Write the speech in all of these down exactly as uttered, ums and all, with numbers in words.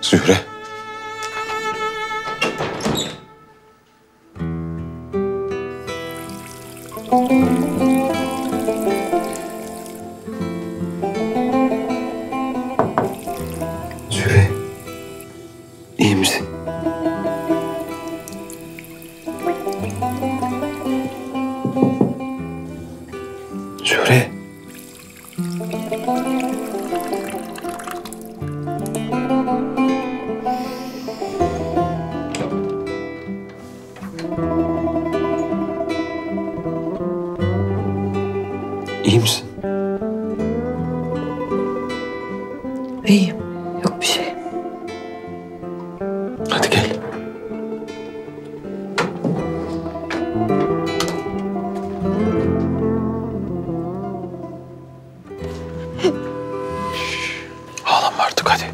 Zühre. Zühre. İyi misin? Zühre. İyi misin? İyiyim. Yok bir şey. Hadi gel. Şş, ağlama artık hadi.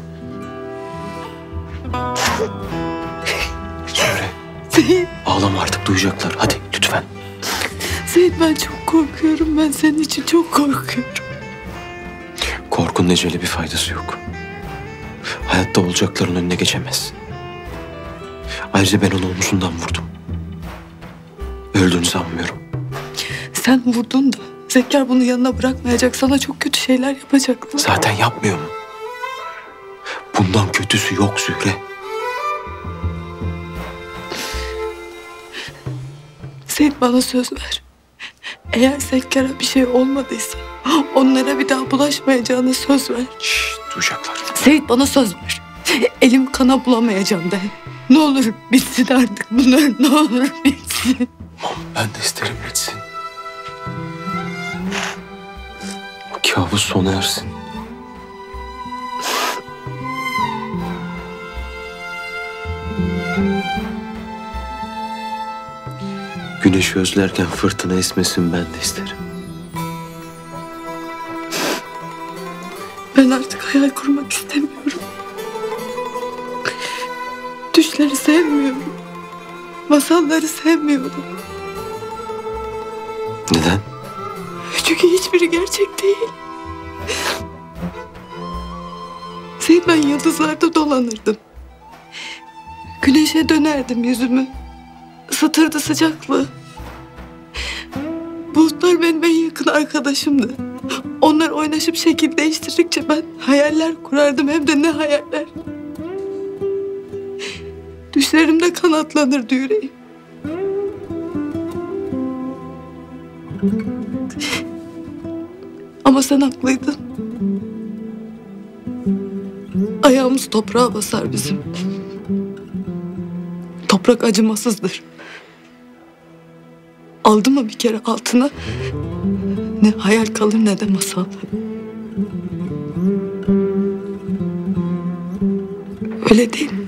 Zühre. Seyit, Ağlama artık, duyacaklar. Hadi lütfen. Seyit ben çok korkuyorum. Ben senin için çok korkuyorum. Korkunun ecele bir faydası yok. Hayatta olacakların önüne geçemez. Ayrıca ben onu omuzundan vurdum. Öldüğünü sanmıyorum. Sen vurdun da Zekker bunu yanına bırakmayacak. Sana çok kötü şeyler yapacaktı. Zaten yapmıyor mu? Bundan kötüsü yok Zühre. Seyit bana söz ver. Eğer Zekker'e bir şey olmadıysa onlara bir daha bulaşmayacağına söz ver. Şşş, duyacaklar. Seyit bana söz ver. Elim kana bulamayacağım de. Ne olur bitsin artık bunlar, ne olur bitsin. Tamam, ben de isterim bitsin. O kabus sona ersin. Güneşi özlerken fırtına esmesin, ben de isterim. Ben artık hayal kurmak istemiyorum. Düşleri sevmiyorum. Masalları sevmiyorum. Neden? Çünkü hiçbiri gerçek değil. Seyit ben yıldızlarda dolanırdım. Güneşe dönerdim yüzümü. Isıtırdı sıcaklığı. Bulutlar benim en yakın arkadaşımdı. Onlar oynaşıp şekil değiştirdikçe ben hayaller kurardım, hem de ne hayaller. Düşlerimde kanatlanırdı yüreğim. Ama sen haklıydın. Ayağımız toprağa basar bizim. Toprak acımasızdır. Aldı mı bir kere altına, ne hayal kalır ne de masal. Öyle değil mi?